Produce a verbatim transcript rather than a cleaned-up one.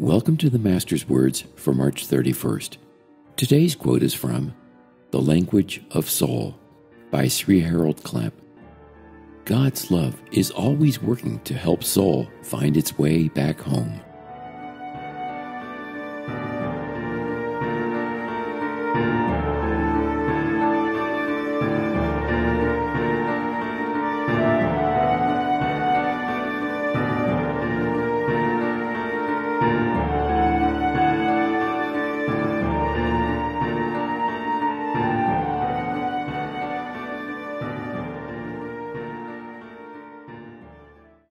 Welcome to the Master's Words for March thirty-first. Today's quote is from The Language of Soul by Sri Harold Klemp. God's love is always working to help soul find its way back home.